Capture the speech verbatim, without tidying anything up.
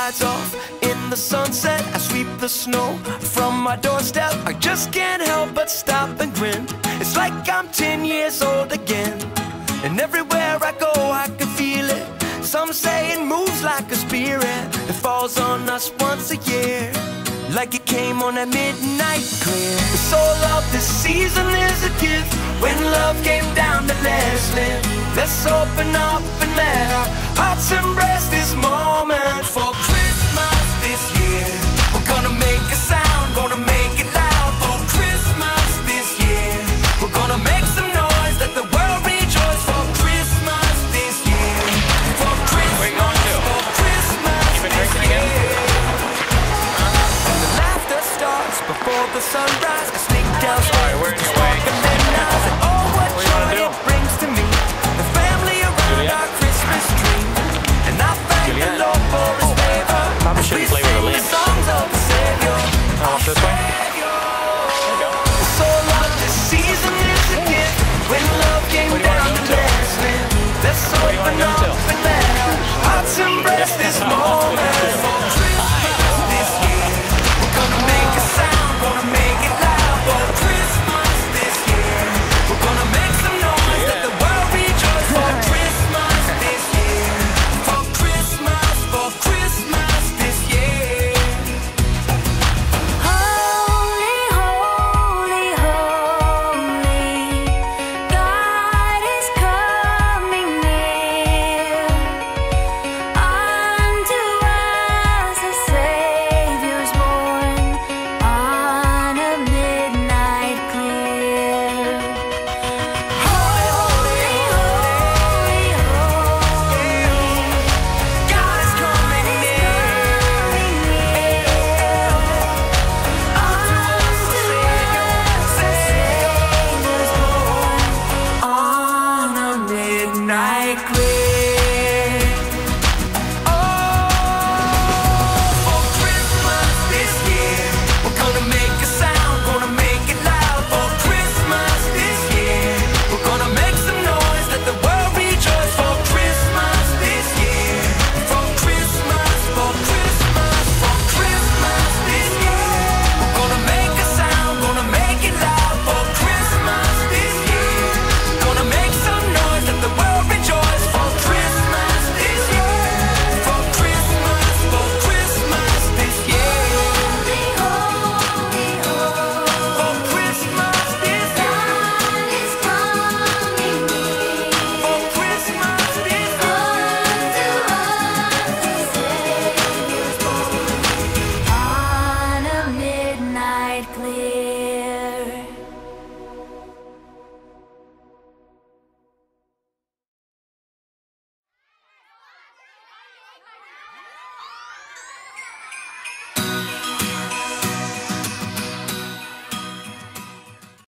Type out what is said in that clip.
rides off in the sunset. I sweep the snow from my doorstep. I just can't help but stop and grin. It's like I'm ten years old again. And everywhere I go I can feel it. Some say it moves like a spirit that falls on us once a year, like it came on a midnight clear. The soul of this season is a gift. When love came down to let's live. Let's open up and let our hearts embrace this moment. For Christmas this year, we're gonna make a sound, gonna make it loud. For Christmas this year, we're gonna make some noise, let the world rejoice. For Christmas this year, for Christmas, for Christmas this year. Before the sunrise, I sneak down.